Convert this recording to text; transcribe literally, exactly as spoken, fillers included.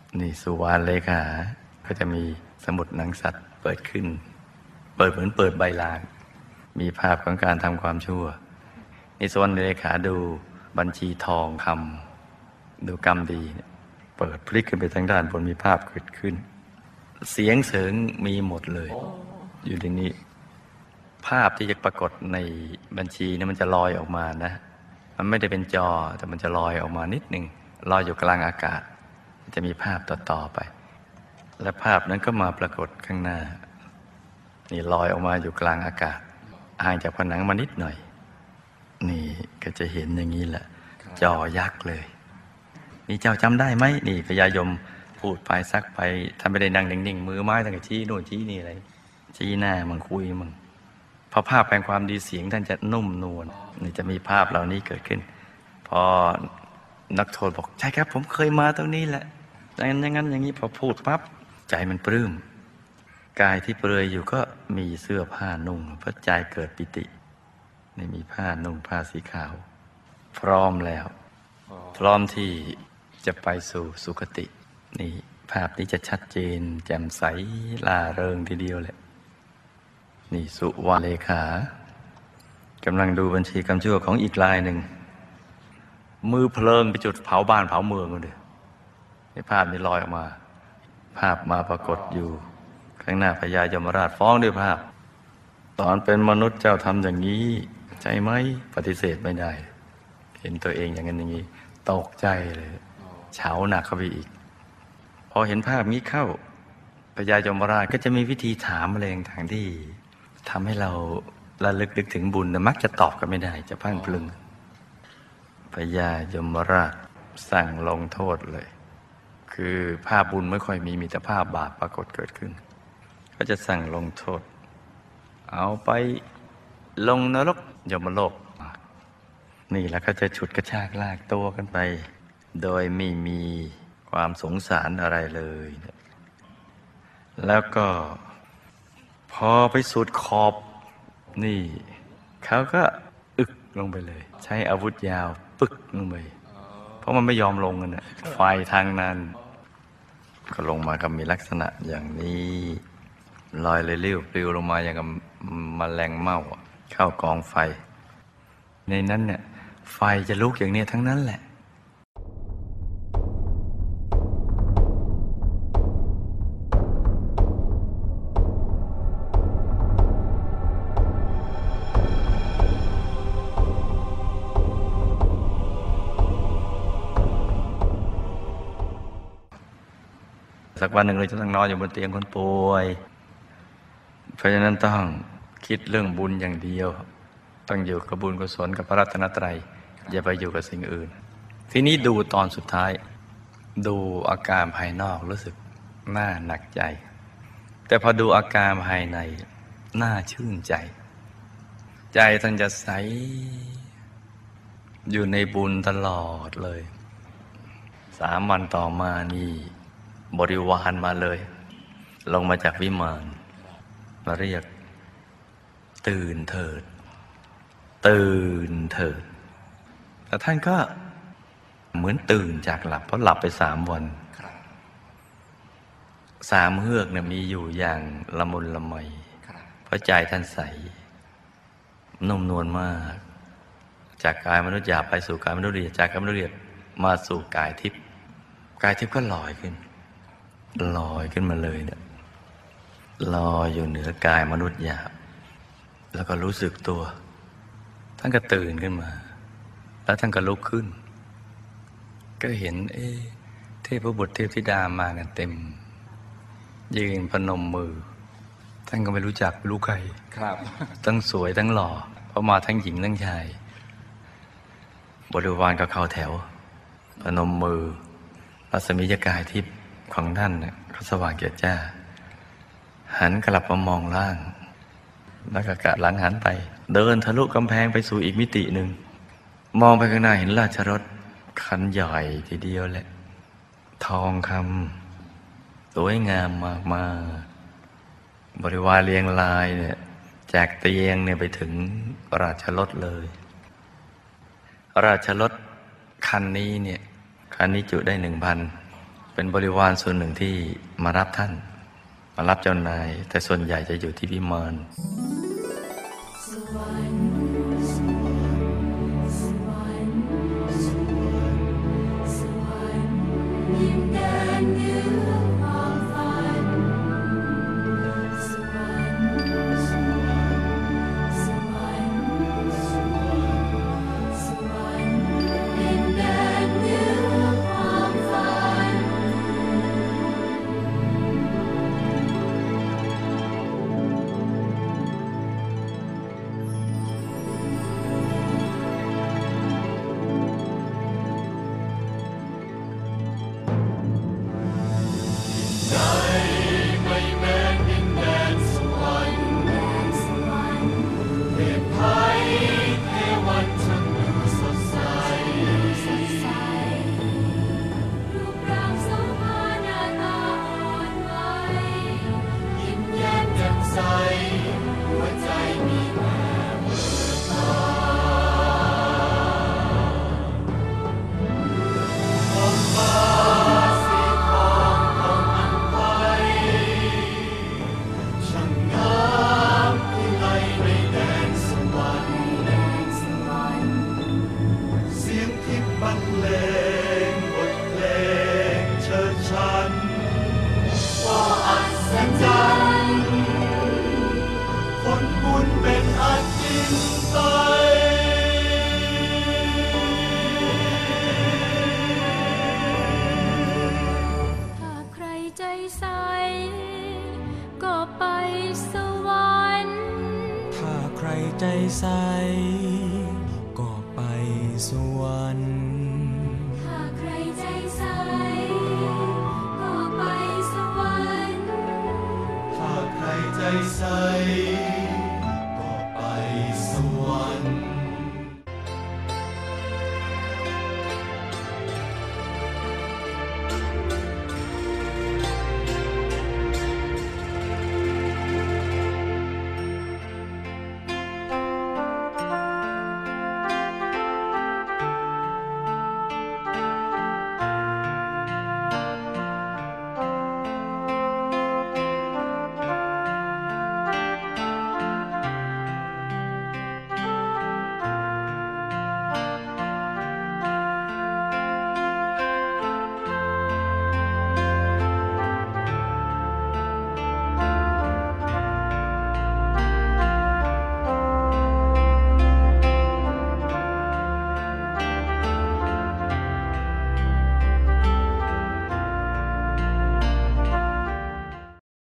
นี่สุวรรณเลขาก็จะมีสมุดหนังสัตว์เปิดขึ้น เปิดเหมือนเปิดใบลานมีภาพของการทำความชั่วนี่สุวรรณเลขาดูบัญชีทองคำดูกรรมดีเปิดพลิกขึ้นไปทางด้านบนมีภาพเกิดขึ้นเสียงเสริงมีหมดเลยอยู่ในนี้ภาพที่จะปรากฏในบัญชีนี่มันจะลอยออกมานะมันไม่ได้เป็นจอแต่มันจะลอยออกมานิดหนึ่งลอยอยู่กลางอากาศจะมีภาพต่อๆไปและภาพนั้นก็มาปรากฏข้างหน้านี่ลอยออกมาอยู่กลางอากาศห่างจากผนังมานิดหน่อยนี่ก็จะเห็นอย่างนี้แหละจอยักษ์เลยนี่เจ้าจำได้ไหมนี่พญายมพูดไปซักไปท่านไม่ได้นั่งนิ่งๆมือไม้ตั้งแต่ชี้โน่นชี้นี่อะไรชี้หน้ามึงคุยมึงพอภาพแปลงความดีเสียงท่านจะนุ่มนวลนี่จะมีภาพเหล่านี้เกิดขึ้นพอนักโทษบอกใช่ครับผมเคยมาตรงนี้แหละอย่างนั้นอย่างนั้นอย่างนี้พอพูดปั๊บใจมันปลื้มกายที่เปลือยอยู่ก็มีเสื้อผ้านุ่งเพราะใจเกิดปิตินี่มีผ้านุ่งผ้าสีขาวพร้อมแล้วพร้อมที่จะไปสู่สุคตินี่ภาพนี้จะชัดเจนแจ่มใสล่าเริงทีเดียวแหละนี่สุวรรณเลขากำลังดูบัญชีกรรมชั่วของอีกรายหนึ่งมือเพลิงไปจุดเผาบ้านเผาเมืองกันเลยในภาพนี้ลอยออกมาภาพมาปรากฏอยู่ข้างหน้าพญายมราชฟ้องด้วยภาพตอนเป็นมนุษย์เจ้าทำอย่างนี้ใช่ไหมปฏิเสธไม่ได้เห็นตัวเองอย่างนั้นอย่างนี้ตกใจเลยเฉาหนักเข้าไปอีกพอเห็นภาพนี้เข้าพญายมราชก็จะมีวิธีถามอะไรต่างๆที่ทำให้เราระลึกนึกถึงบุญแต่มักจะตอบกันไม่ได้จะพังพลึงพญายมราชสั่งลงโทษเลยคือภาพบุญไม่ค่อยมีมีแต่ภาพบาปปรากฏเกิดขึ้นก็จะสั่งลงโทษเอาไปลงนรกยมโลกนี่แล้วก็จะฉุดกระชากลากตัวกันไปโดยไม่มีความสงสารอะไรเลยแล้วก็พอไปสุดขอบนี่เขาก็อึกลงไปเลยใช้อาวุธยาวปึกลงไปเพราะมันไม่ยอมลงกันนะไฟทางนั้นก็ลงมาก็มีลักษณะอย่างนี้ลอยเลยลิ้วปลิวลงมาอย่างกับแมลงเม่าเข้ากองไฟในนั้นเนี่ยไฟจะลุกอย่างนี้ทั้งนั้นแหละสักวันหนึ่งเราจะต้องนอนอยู่บนเตียงคนป่วยเพราะฉะนั้นต้องคิดเรื่องบุญอย่างเดียวต้องอยู่กับบุญกุศลกับพระรัตนตรัยอย่าไปอยู่กับสิ่งอื่นทีนี้ดูตอนสุดท้ายดูอาการภายนอกรู้สึกน่าหนักใจแต่พอดูอาการภายในน่าชื่นใจใจท่านจะใสอยู่ในบุญตลอดเลยสามวันต่อมานี่บริวารมาเลยลงมาจากวิมานมาเรียกตื่นเถิดตื่นเถิดแต่ท่านก็เหมือนตื่นจากหลับเพราะหลับไปสามวันสามเฮือกเนี่ยมีอยู่อย่างละมุนละไมเพราะใจท่านใสนุ่มนวลมากจากกายมนุษย์หยาบไปสู่กายมนุษย์ละเอียดจากกายมนุษย์ละเอียดมาสู่กายทิพย์กายทิพย์ก็ลอยขึ้นลอยขึ้นมาเลยเนี่ยลอยอยู่เหนือกายมนุษย์หยาบแล้วก็รู้สึกตัวท่านก็ตื่นขึ้นมาแล้วท่านก็ลุกขึ้นก็เห็นเอ๊ะเทพบุตรเทพธิดามากันเต็มยืนพนมมือท่านก็ไม่รู้จักไม่รู้ใครครับทั้งสวยทั้งหล่อเพราะมาทั้งหญิงทั้งชายบริวารก็เข้าแถวพนมมือรัศมียกายทิพย์ของท่านเนี่ยก็สว่างเจิดจ้าหันกลับมามองล่างแล้วก็กะหลังหันไปเดินทะลุกำแพงไปสู่อีกมิติหนึ่งมองไปข้างหน้าเห็นราชรถคันใหญ่ทีเดียวแหละทองคำสวยงามมากมาบริวารเรียงรายเนี่ยจากเตียงเนี่ยไปถึงราชรถเลยราชรถคันนี้เนี่ยคันนี้จุได้หนึ่งพันเป็นบริวารส่วนหนึ่งที่มารับท่านมารับเจ้านายแต่ส่วนใหญ่จะอยู่ที่วิมานใจใสก็ไปสวรรค์ถ้าใครใจใสก็ไปสวรรค์ถ้าใครใจใส